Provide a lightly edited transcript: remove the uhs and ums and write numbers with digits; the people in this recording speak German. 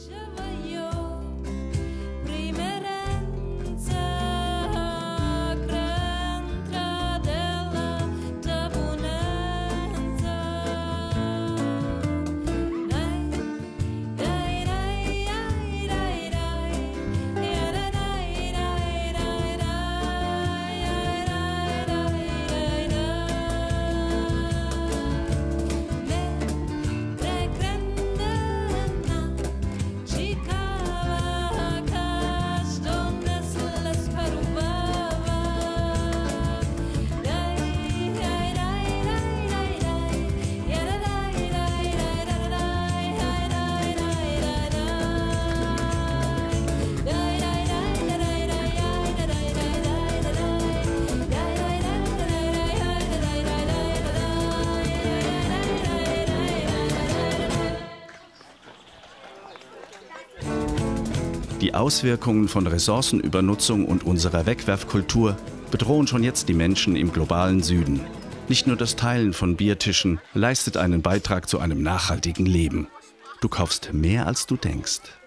Die Auswirkungen von Ressourcenübernutzung und unserer Wegwerfkultur bedrohen schon jetzt die Menschen im globalen Süden. Nicht nur das Teilen von Biertischen leistet einen Beitrag zu einem nachhaltigen Leben. Du kaufst mehr, als du denkst.